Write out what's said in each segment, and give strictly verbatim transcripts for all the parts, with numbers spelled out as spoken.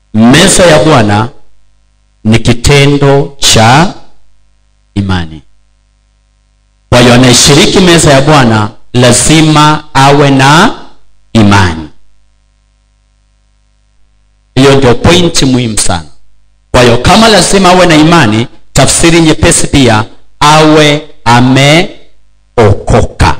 meza ya Bwana ni kitendo cha imani. Kwa hiyo anayeshiriki meza ya Bwana lazima awe na imani. Hiyo ndio pointi muhimu sana. Kwa hiyo kama lazima awe na imani, tafsiri nyepesi pia awe ameokoka.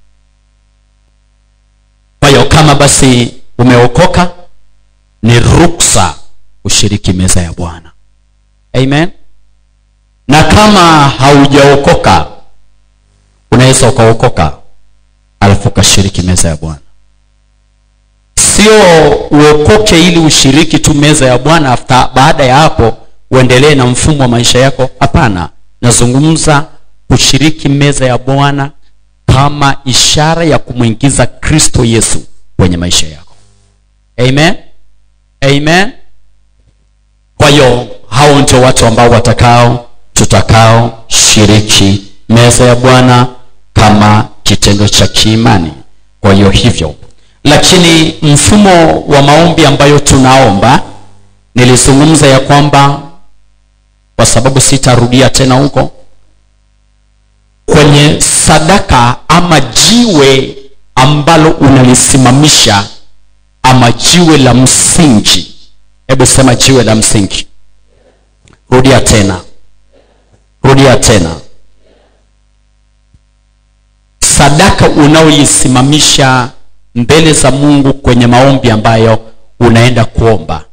Kwa hiyo kama basi umeokoka, ni ruksa ushiriki meza ya Bwana. Amen. Na kama haujaokoka, unaweza ukaokoka alafu ukashiriki meza ya Bwana. Sio uokoke ili ushiriki tu meza ya Bwana after baada ya hapo uendelee na mfumo wa maisha yako. Hapana, nazungumza kushiriki meza ya Bwana kama ishara ya kumuingiza Kristo Yesu kwenye maisha yako. Amen. Amen. Kwa hiyo hao ndio watu ambao watakao tutakao shiriki meza ya Bwana kama kitendo cha kiimani. Kwa hiyo hivyo, lakini mfumo wa maombi ambayo tunaomba, nilizungumza ya kwamba, kwa sababu sitarudia tena huko, kwenye sadaka ama jiwe ambalo unalisimamisha ama jiwe la msingi. Hebu sema jiwe la msingi. Rudia tena. Rudia tena. Sadaka unaoisimamisha mbele za Mungu kwenye maombi ambayo unaenda kuomba,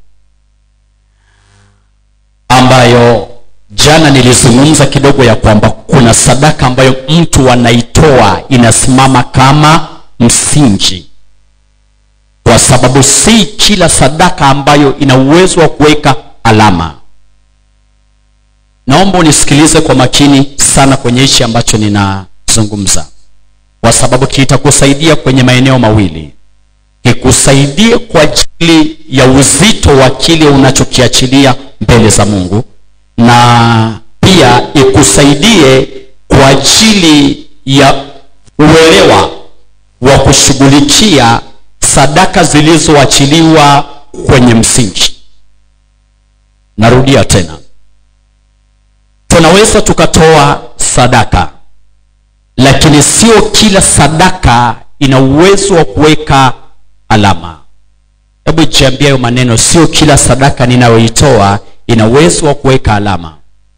ambayo jana nilizungumza kidogo ya kwamba kuna sadaka ambayo mtu anaitoa inasimama kama msingi, kwa sababu si kila sadaka ambayo ina uwezo wa kuweka alama. Naomba unisikilize kwa makini sana kwenye hichi ambacho ninazungumza, kwa sababu kitakusaidia kwenye maeneo mawili. Kikusaidie kwa ajili ya uzito wa kile unachokiachilia mbele za Mungu, na pia ikusaidie kwa ajili ya uelewa wa kushughulikia sadaka zilizoachiliwa kwenye msingi. Narudia tena. Tunaweza tukatoa sadaka, lakini sio kila sadaka ina uwezo wa kuweka alama. Hebu jiambie hayo maneno, sio kila sadaka ninayoitoa ina uwezo wa kuweka alama.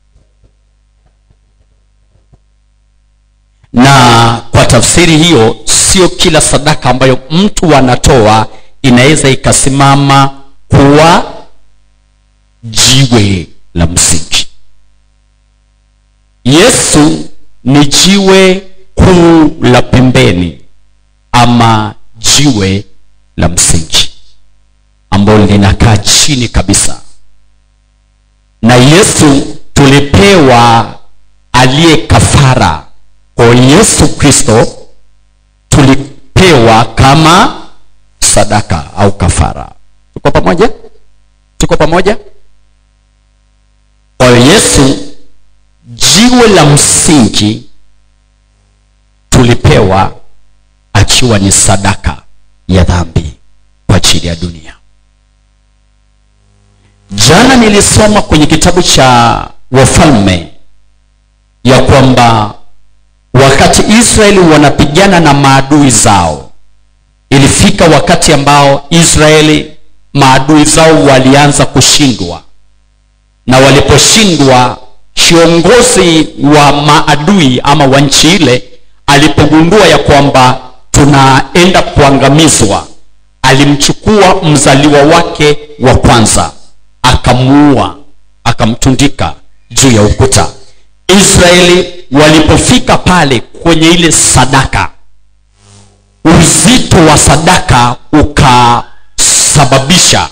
Na kwa tafsiri hiyo, sio kila sadaka ambayo mtu anatoa inaweza ikasimama kuwa jiwe la msingi. Yesu ni jiwe kuu la pembeni ama jiwe la msingi ambalo linakaa chini kabisa. Na Yesu tulipewa aliye kafara. Kwa Yesu Kristo tulipewa kama sadaka au kafara. Tuko pamoja? Tuko pamoja? Kwa Yesu jiwe la msingi tulipewa akiwa ni sadaka ya dhambi kwa ajili ya dunia. Jana nilisoma kwenye kitabu cha Wafalme ya kwamba wakati Israeli wanapigana na maadui zao, ilifika wakati ambao Israeli maadui zao walianza kushindwa. Na waliposhindwa, kiongozi wa maadui ama wa nchi ile alipogundua ya kwamba tunaenda kuangamizwa, alimchukua mzaliwa wake wa kwanza, akamuua, akamtundika juu ya ukuta. Israeli walipofika pale kwenye ile sadaka, uzito wa sadaka ukasababisha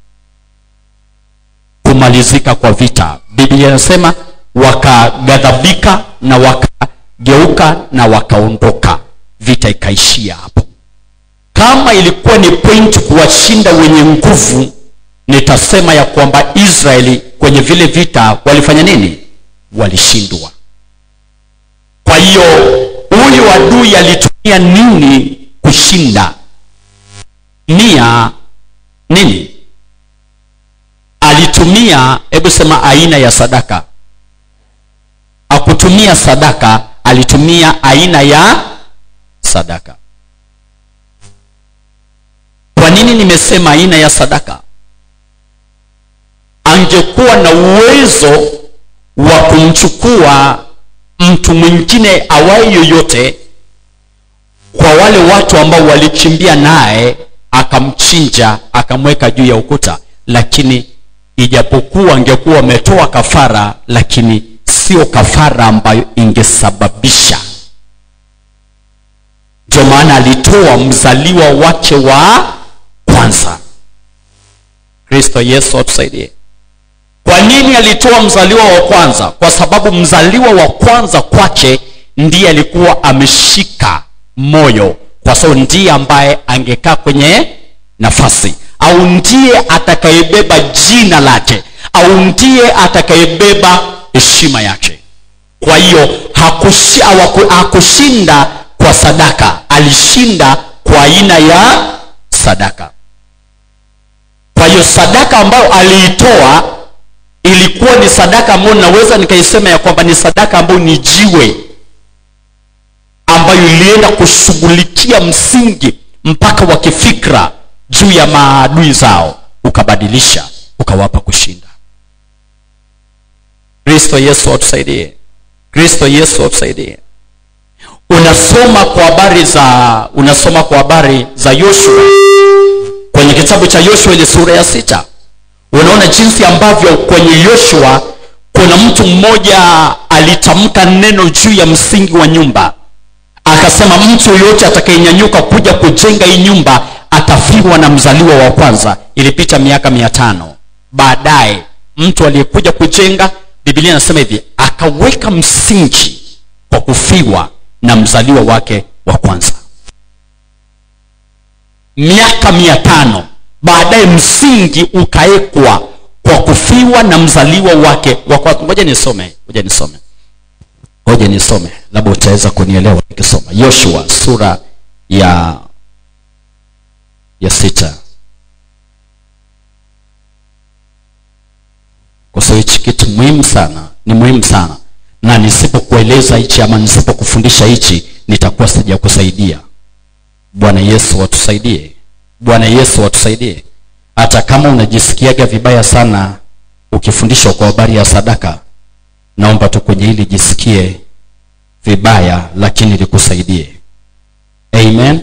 kumalizika kwa vita. Biblia inasema wakaghadhabika na wakageuka na wakaondoka. Vita ikaishia hapo. Kama ilikuwa ni point kuwashinda wenye nguvu, nitasema ya kwamba Israeli kwenye vile vita walifanya nini? Walishindwa. Kwa hiyo huyu adui alitumia nini kushinda? Nia nini? alitumia, hebu sema aina ya sadaka. Hakutumia sadaka, alitumia aina ya sadaka. Kwa nini nimesema aina ya sadaka? Angekuwa na uwezo wa kumchukua mtu mwingine awai yoyote kwa wale watu ambao walikimbia naye, akamchinja akamweka juu ya ukuta, lakini ijapokuwa angekuwa ametoa kafara, lakini sio kafara ambayo ingesababisha. Ndio maana alitoa mzaliwa wake wa kwanza. Kristo Yesu atusaidie. Kwa nini alitoa mzaliwa wa kwanza? Kwa sababu mzaliwa wa kwanza kwake ndiye alikuwa ameshika moyo, kwa sababu ndiye ambaye angekaa kwenye nafasi, au ndiye atakayebeba jina lake, au ndiye atakayebeba heshima yake. Kwa hiyo hakushinda kwa sadaka, alishinda kwa aina ya sadaka. Kwa hiyo sadaka ambayo aliitoa ilikuwa ni sadaka ambayo naweza nikaisema ya kwamba ni sadaka ambayo ni jiwe, ambayo ilienda kushughulikia msingi mpaka wa kifikra juu ya maadui zao, ukabadilisha, ukawapa kushinda. Kristo Yesu atusaidie. Kristo Yesu atusaidie. Unasoma kwa habari za unasoma kwa habari za Yoshua kwenye kitabu cha Yoshua ile sura ya sita. Unaona jinsi ambavyo kwenye Yoshua kuna mtu mmoja alitamka neno juu ya msingi wa nyumba. Akasema mtu yote atakayenyanyuka kuja kujenga hii nyumba atafiwa na mzaliwa wa kwanza. Ilipita miaka mia tano. Baadaye mtu aliyekuja kujenga, Biblia inasema hivi, akaweka msingi kwa kufiwa na mzaliwa wake wa kwanza. Miaka mia tano baadaye msingi ukaekwa kwa kufiwa na mzaliwa wake wa kwanza. Ngoja nisome, ngoja nisome. Ngoja nisome, labda utaweza kunielewa nikisoma. Yoshua sura ya ya sita. Kwa sababu hichi kitu muhimu sana, ni muhimu sana. Na nisipokueleza hichi ama nisipokufundisha hichi, nitakuwa sijakusaidia. Bwana Yesu atusaidie. Bwana Yesu atusaidie. Hata kama unajisikiaga vibaya sana ukifundishwa kwa habari ya sadaka, naomba tu kwenye hili jisikie vibaya, lakini likusaidie. Amen.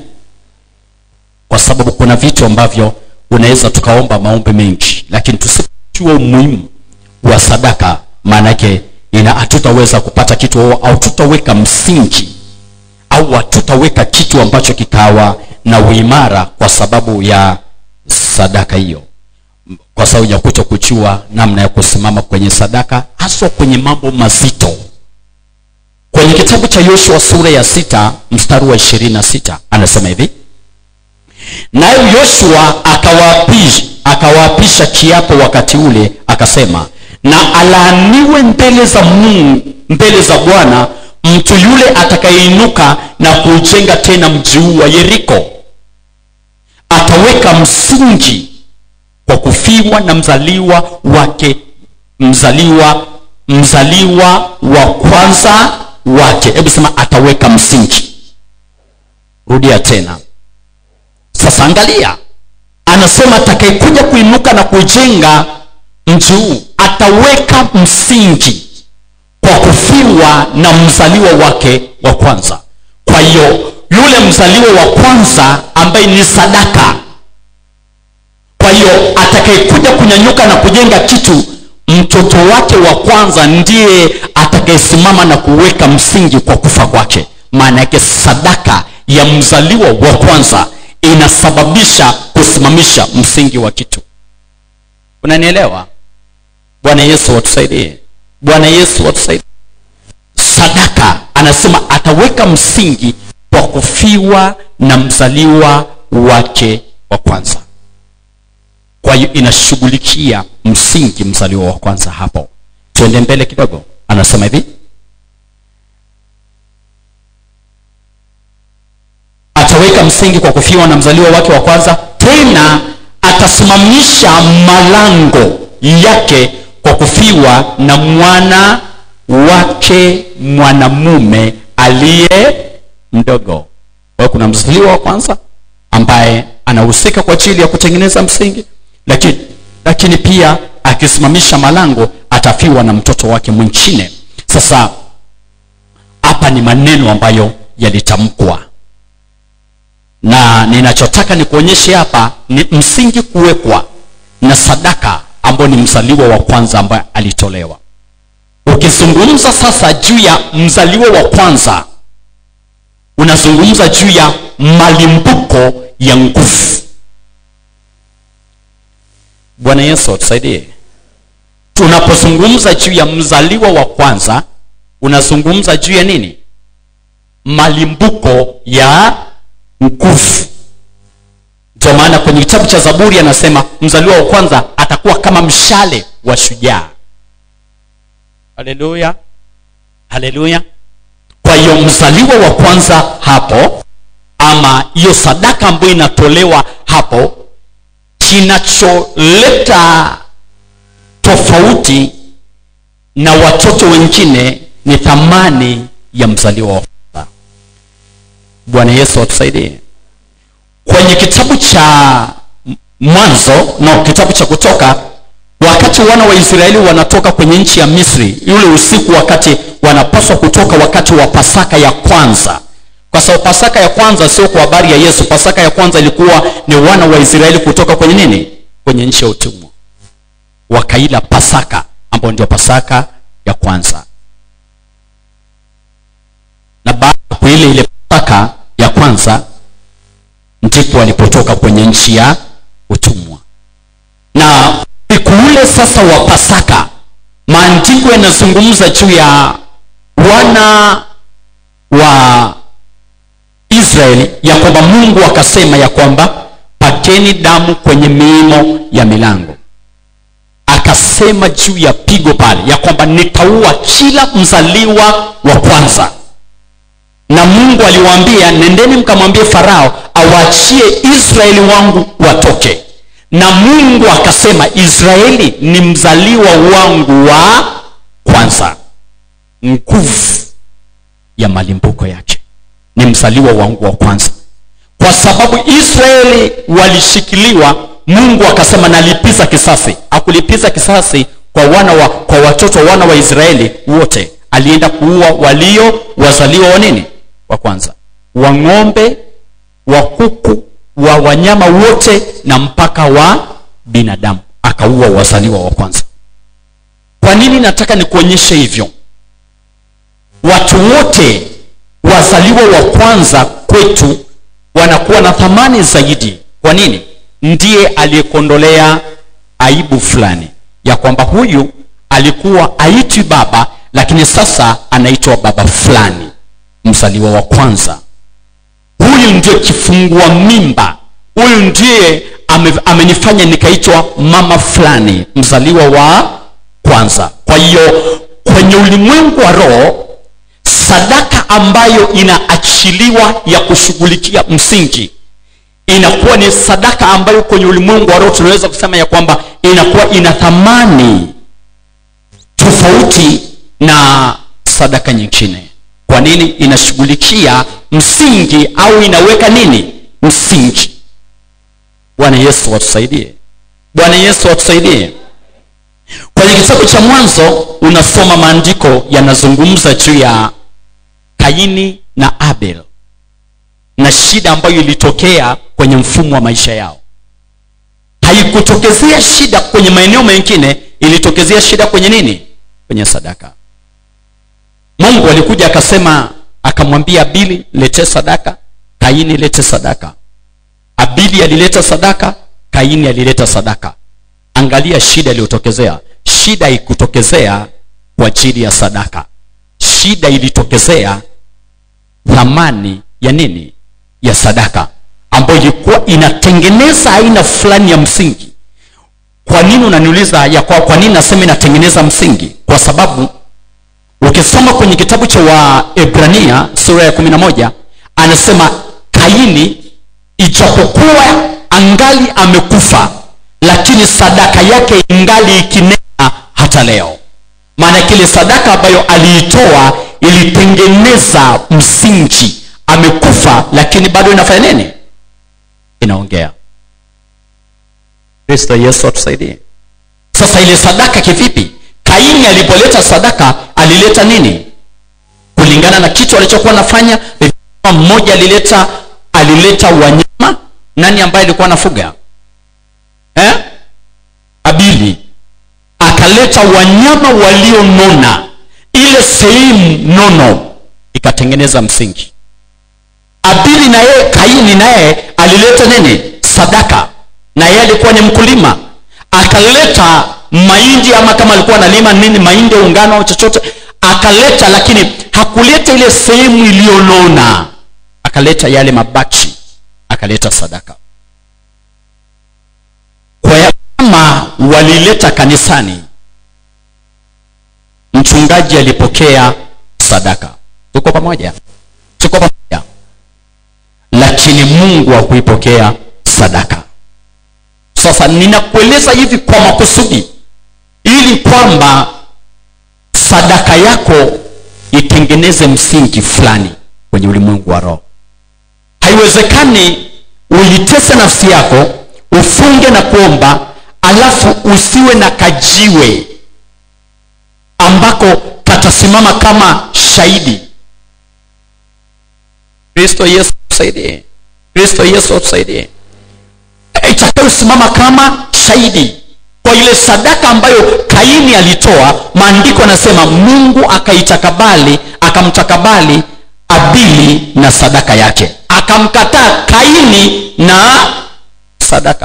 Kwa sababu kuna vitu ambavyo unaweza tukaomba maombi mengi, lakini tusipojua umuhimu wa sadaka, maana yake ina hatutaweza kupata kitu, au tutaweka msingi, au hatutaweka kitu ambacho kikawa na uimara kwa sababu ya sadaka hiyo. Kwa sababu ya kutokujua namna ya kusimama kwenye sadaka, hasa kwenye mambo mazito. Kwenye kitabu cha Yoshua sura ya sita mstari wa ishirini na sita anasema hivi, naye Yoshua akawaapisha akawaapisha kiapo wakati ule, akasema, na alaaniwe mbele za Mungu, mbele za Bwana, mtu yule atakayeinuka na kujenga tena mji huu wa Yeriko. Ataweka msingi kwa kufiwa na mzaliwa wake, mzaliwa mzaliwa wa kwanza wake. Hebu sema ataweka msingi. Rudia tena. Sasa angalia, anasema atakayekuja kuinuka na kujenga mji huu ataweka msingi kwa kufiwa na mzaliwa wake wa kwanza. Kwa hiyo yule mzaliwa wa kwanza ambaye ni sadaka. Kwa hiyo atakayekuja kunyanyuka na kujenga kitu, mtoto wake wa kwanza ndiye atakayesimama na kuweka msingi kwa kufa kwake. Maana yake sadaka ya mzaliwa wa kwanza inasababisha kusimamisha msingi wa kitu. Unanielewa? Bwana Yesu atusaidie. Bwana Yesu atusaidie. Sadaka anasema ataweka msingi kwa kufiwa na mzaliwa wake wa kwanza. Kwa hiyo inashughulikia msingi mzaliwa wa kwanza hapo. Tuende mbele kidogo. Anasema hivi, ataweka msingi kwa kufiwa na mzaliwa wake wa kwanza, tena atasimamisha malango yake kwa kufiwa na mwana wake mwanamume aliye mdogo. Kwa kuna mzaliwa wa kwanza ambaye anahusika kwa ajili ya kutengeneza msingi, lakini lakini pia akisimamisha malango atafiwa na mtoto wake mwingine. Sasa hapa ni maneno ambayo yalitamkwa, na ninachotaka nikuonyeshe hapa ni msingi kuwekwa na sadaka ambayo ni mzaliwa wa kwanza ambaye alitolewa. Ukizungumza sasa juu ya mzaliwa wa kwanza, unazungumza juu ya malimbuko ya nguvu. Bwana Yesu atusaidie. Tunapozungumza juu ya mzaliwa wa kwanza, unazungumza juu ya nini? Malimbuko ya nguvu. Ndio maana kwenye kitabu cha Zaburi anasema mzaliwa wa kwanza atakuwa kama mshale wa shujaa. Haleluya. Haleluya. Kwa hiyo mzaliwa wa kwanza hapo, ama hiyo sadaka ambayo inatolewa hapo, kinacholeta tofauti na watoto wengine ni thamani ya mzaliwa wa kwanza. Bwana Yesu atusaidie. Kwenye kitabu cha Mwanzo na kitabu cha Kutoka, wakati wana wa Israeli wanatoka kwenye nchi ya Misri, yule usiku wakati wanapaswa kutoka wakati wa Pasaka ya kwanza. Kwa sababu Pasaka ya kwanza sio kwa habari ya Yesu. Pasaka ya kwanza ilikuwa ni wana wa Israeli kutoka kwenye nini? Kwenye nchi ya utumwa. Wakaila Pasaka ambayo ndio Pasaka ya kwanza. Na baada ya kuila ile Pasaka ya kwanza ndipo walipotoka kwenye nchi ya utumwa. Na ule sasa wa Pasaka, maandiko yanazungumza juu ya wana wa Israeli ya kwamba Mungu akasema ya kwamba pakeni damu kwenye miimo ya milango. Akasema juu ya pigo pale ya kwamba nitaua kila mzaliwa wa kwanza. Na Mungu aliwaambia, nendeni mkamwambie Farao awaachie Israeli wangu watoke. Na Mungu akasema Israeli ni mzaliwa wangu wa kwanza. Nguvu ya malimbuko yake ni mzaliwa wangu wa kwanza. Kwa sababu Israeli walishikiliwa, Mungu akasema nalipiza kisasi. Akulipiza kisasi kwa wana wa kwa watoto wana wa Israeli wote. Alienda kuua walio wazaliwa wa nini? Wa kwanza. Wa ng'ombe, wa kuku, wa wanyama wote na mpaka wa binadamu. Akaua wazaliwa wa kwanza. Kwa nini nataka nikuonyeshe hivyo? Watu wote wazaliwa wa kwanza kwetu wanakuwa na thamani zaidi. Kwa nini? Ndiye aliyekondolea aibu fulani ya kwamba huyu alikuwa aitwi baba, lakini sasa anaitwa baba fulani, mzaliwa wa kwanza. Huyu ndiye kifungua mimba. Huyu ndiye ame, amenifanya nikaitwa mama fulani, mzaliwa wa kwanza. Kwa hiyo kwenye ulimwengu wa roho, sadaka ambayo inaachiliwa ya kushughulikia msingi inakuwa ni sadaka ambayo kwenye ulimwengu wa roho tunaweza kusema ya kwamba inakuwa ina thamani tofauti na sadaka nyingine. Kwa nini? Inashughulikia msingi au inaweka nini? Msingi. Bwana Yesu atusaidie. Bwana Yesu atusaidie. Kwenye kitabu cha Mwanzo unasoma maandiko yanazungumza juu ya Kaini na Abel na shida ambayo ilitokea kwenye mfumo wa maisha yao. Haikutokezea shida kwenye maeneo mengine, ilitokezea shida kwenye nini? Kwenye sadaka. Mungu alikuja akasema, akamwambia Abili lete sadaka, Kaini lete sadaka. Abili alileta sadaka, Kaini alileta sadaka. Angalia shida iliyotokezea. Shida ikutokezea kwa ajili ya sadaka. Shida ilitokezea thamani ya nini? Ya sadaka, ambayo ilikuwa inatengeneza aina fulani ya msingi. Kwa nini unaniuliza ya kwa, kwa nini nasema inatengeneza msingi? Kwa sababu ukisoma kwenye kitabu cha Waebrania sura ya kumi na moja anasema Kaini ijapokuwa angali amekufa, lakini sadaka yake ingali ikinena hata leo. Maana kile sadaka ambayo aliitoa ilitengeneza msingi. Amekufa lakini bado inafanya nini? Inaongea. Kristo Yesu atusaidie. Sasa ile sadaka kivipi? Kaini alipoleta sadaka alileta nini? Kulingana na kitu alichokuwa anafanya. Mmoja alileta alileta wanyama. Nani ambaye alikuwa anafuga? Eh? Abili. Akaleta wanyama walionona. Ile sehemu nono ikatengeneza msingi. Abili na yeye, Kaini naye alileta nini? Sadaka. Na yeye alikuwa ni mkulima. Akaleta mahindi, ama kama alikuwa analima nini, mahindi, ungano au chochote, akaleta, lakini hakuleta ile sehemu iliyonona. Akaleta yale mabaki, akaleta sadaka. Kwa kama walileta kanisani, mchungaji alipokea sadaka. Tuko pamoja? Tuko pamoja? Lakini Mungu hakuipokea sadaka. Sasa ninakueleza hivi kwa makusudi, ili kwamba sadaka yako itengeneze msingi fulani kwenye ulimwengu wa roho. Haiwezekani uitese nafsi yako, ufunge na kuomba, alafu usiwe na kajiwe ambako katasimama kama shahidi. Kristo Yesu tusaidie. Kristo Yesu tusaidie. Itakayosimama kama shahidi kwa ile sadaka ambayo Kaini alitoa. Maandiko yanasema Mungu akaitakabali, akamtakabali Abili na sadaka yake, akamkataa Kaini na sadaka.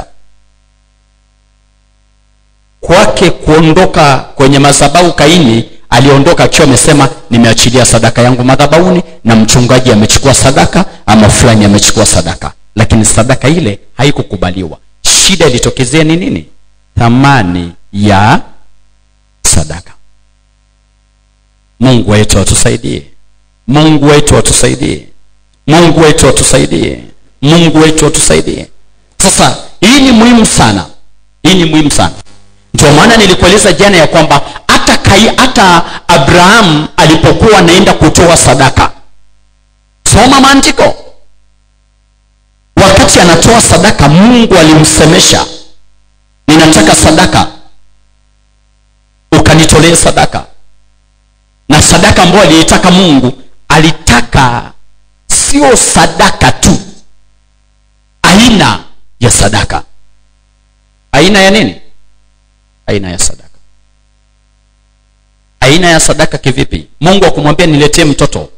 Kwake kuondoka kwenye madhabahu, Kaini aliondoka akiwa amesema nimeachilia sadaka yangu madhabahuni, na mchungaji amechukua sadaka, ama fulani amechukua sadaka. Lakini sadaka ile haikukubaliwa. Shida ilitokezea ni nini? Thamani ya sadaka. Mungu wetu atusaidie. Mungu wetu atusaidie. Mungu wetu atusaidie. Mungu wetu atusaidie. Sasa hii ni muhimu sana. Hii ni muhimu sana. Ndio maana nilikueleza jana ya kwamba hata kai hata Abraham alipokuwa anaenda kutoa sadaka, soma maandiko. Wakati anatoa sadaka, Mungu alimsemesha, ninataka sadaka, ukanitolee sadaka. Na sadaka ambayo aliitaka Mungu, alitaka sio sadaka tu, aina ya sadaka. Aina ya nini? Aina ya sadaka. Aina ya sadaka kivipi? Mungu akumwambia niletee mtoto.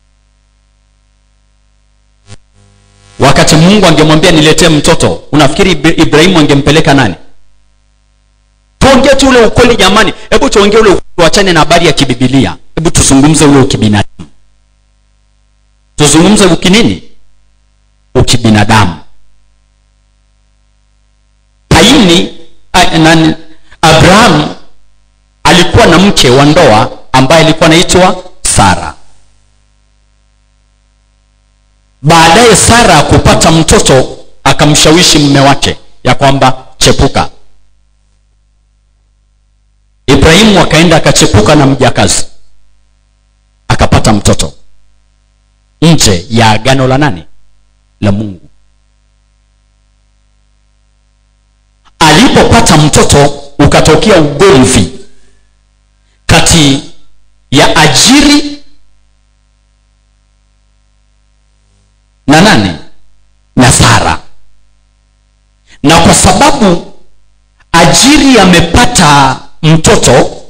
Wakati Mungu angemwambia niletee mtoto, unafikiri Ibrahimu angempeleka nani? Tuongee tu ule ukweli jamani. Hebu tuongee ule ukweli, tuachane na habari ya kibibilia. Hebu tuzungumze ule ukibinadamu. Tuzungumze ukinini? Ukibinadamu. Kaini na Abraham alikuwa na mke wa ndoa ambaye alikuwa anaitwa Sara. Baadaye Sara kupata mtoto, akamshawishi mume wake ya kwamba chepuka. Ibrahimu akaenda akachepuka na mjakazi, akapata mtoto nje ya agano la nani? La Mungu. Alipopata mtoto, ukatokea ugomvi kati ya Ajiri na nani? Na Sara. Na kwa sababu Ajiri amepata mtoto,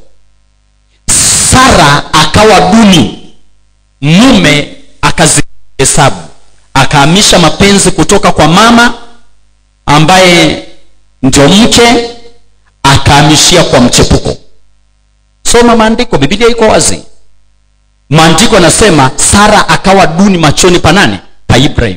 Sara akawa duni, mume akazihesabu, akahamisha mapenzi kutoka kwa mama ambaye ndio mke, akahamishia kwa mchepuko. Soma maandiko, Biblia iko wazi. Maandiko yanasema Sara akawa duni machoni pa nani? Pa Ibrahim.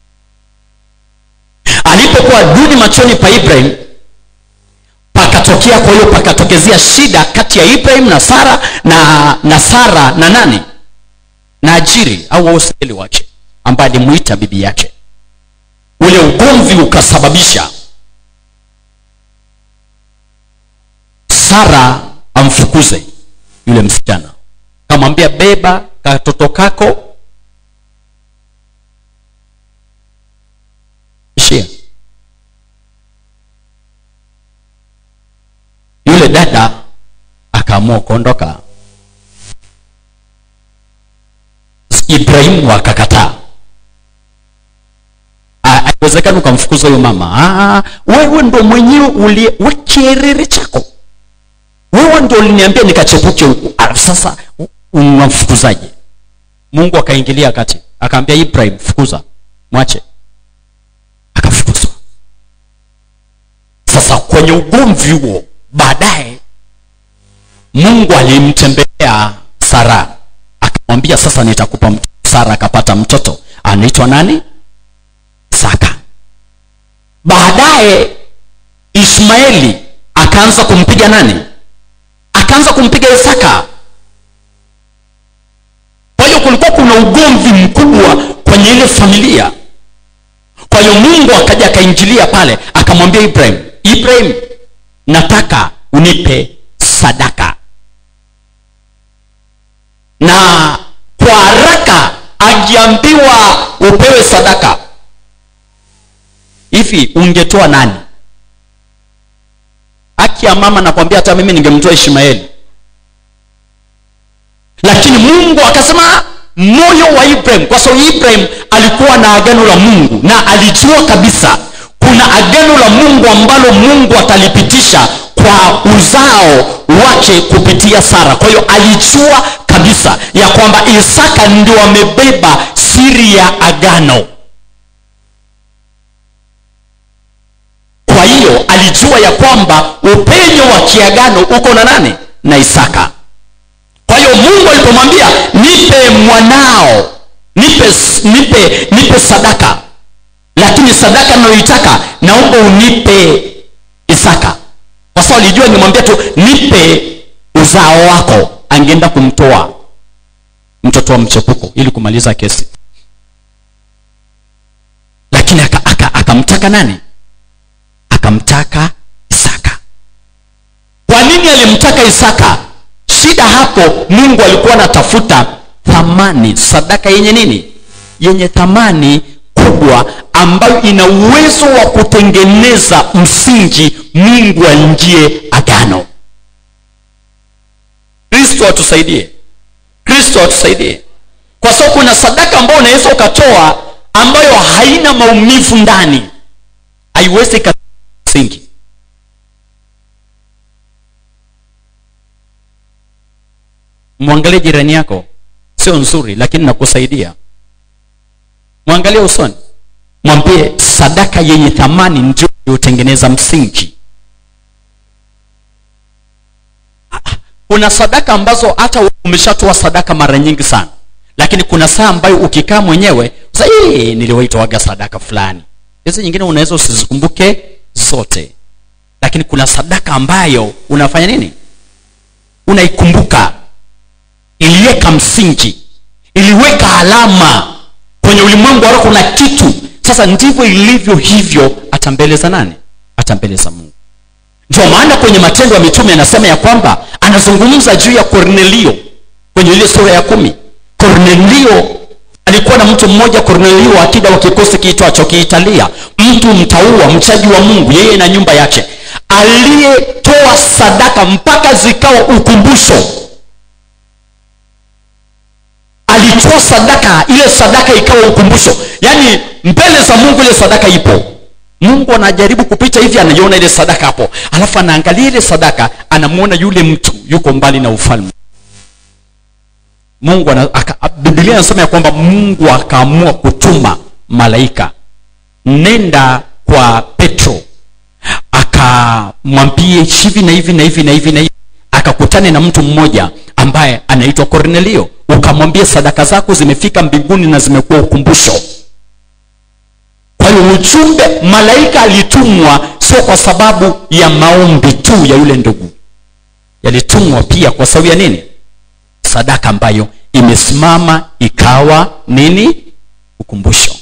Alipokuwa duni machoni pa Ibrahim, pakatokea, kwa hiyo pakatokezea shida kati ya Ibrahim na Sara na na Sara na nani? Na Ajiri au Oseli wake ambaye alimuita bibi yake. Ule ugomvi ukasababisha Sara amfukuze yule msichana. Kamwambia beba katoto kako. Ishia. Yule dada akaamua kuondoka. Ibrahimu akakataa. Haiwezekani ukamfukuza huyo mama. Ah, wewe ndo mwenyewe uli wakierere chako. Wewe ndo uliniambia nikachepuke huko. Sasa unamfukuzaje? Mungu akaingilia kati. Akamwambia Ibrahim, fukuza. Mwache. Akafukuzwa. Sasa kwenye ugomvi huo baadaye Mungu alimtembelea Sara. Akamwambia sasa nitakupa mtoto. Sara akapata mtoto. Anaitwa nani? Isaka. Baadaye Ishmaeli akaanza kumpiga nani? Akaanza kumpiga Isaka. Kwa hiyo kulikuwa kuna ugomvi mkubwa kwenye ile familia. Kwa hiyo Mungu akaja akaingilia pale, akamwambia Ibrahim, Ibrahim, nataka unipe sadaka. Na kwa haraka ajiambiwa upewe sadaka. Hivi ungetoa nani? Haki ya mama nakwambia hata mimi ningemtoa Ishmaeli. Lakini Mungu akasema moyo wa Ibrahim, kwa sababu Ibrahim alikuwa na agano la Mungu na alijua kabisa kuna agano la Mungu ambalo Mungu atalipitisha kwa uzao wake kupitia Sara. Kwa hiyo alijua kabisa ya kwamba Isaka ndio amebeba siri ya agano. Kwa hiyo alijua ya kwamba upenyo wa kiagano uko na nani? Na Isaka. Kwa hiyo Mungu alipomwambia nipe mwanao, nipe nipe nipe sadaka, lakini sadaka ninayoitaka naomba unipe Isaka. Kwa sababu alijua nimwambia tu nipe uzao wako, angeenda kumtoa mtoto wa mchepuko ili kumaliza kesi. Lakini akamtaka aka, aka nani? Akamtaka Isaka. Kwa nini alimtaka Isaka? Shida hapo, Mungu alikuwa anatafuta thamani, sadaka yenye nini? Yenye thamani kubwa ambayo ina uwezo wa kutengeneza msingi Mungu aingie agano. Kristo atusaidie. Kristo atusaidie. Kwa sababu kuna sadaka ambayo unaweza ukatoa ambayo haina maumivu ndani. Haiwezi ka msingi. Mwangalie jirani yako, sio nzuri lakini nakusaidia. Mwangalie usoni. Mwambie sadaka yenye thamani ndio hutengeneza msingi. Kuna sadaka ambazo hata umeshatoa sadaka mara nyingi sana, lakini kuna saa ambayo ukikaa mwenyewe sasa, eh niliwaitoaga sadaka fulani. Hizo nyingine unaweza usizikumbuke zote. Lakini kuna sadaka ambayo unafanya nini? Unaikumbuka. Iliweka msingi, iliweka alama kwenye ulimwengu wako, kuna kitu. Sasa ndivyo ilivyo hivyo hata mbele za nani? Hata mbele za Mungu. Ndio maana kwenye Matendo ya Mitume anasema ya kwamba anazungumza juu ya Kornelio kwenye ile sura ya kumi. Kornelio alikuwa na mtu mmoja, Kornelio akida wa kikosi kiitwacho Kiitalia, mtu mtaua, mchaji wa Mungu, yeye na nyumba yake, aliyetoa sadaka mpaka zikawa ukumbusho. Alitoa sadaka, ile sadaka ikawa ukumbusho. Yaani mbele za Mungu ile sadaka ipo. Mungu anajaribu kupita hivi, anaiona ile sadaka hapo. Alafu anaangalia ile sadaka, anamuona yule mtu yuko mbali na ufalme. Mungu ana, aka, Biblia inasema ya kwamba Mungu akaamua kutuma malaika, nenda kwa Petro, akamwambie hivi na hivi na hivi na hivi na hivi. Akakutane na mtu mmoja ambaye anaitwa Kornelio, ukamwambia sadaka zako zimefika mbinguni na zimekuwa ukumbusho. Kwa hiyo ujumbe, malaika alitumwa sio kwa sababu ya maombi tu ya yule ndugu, yalitumwa pia kwa sababu ya nini? Sadaka ambayo imesimama ikawa nini? Ukumbusho.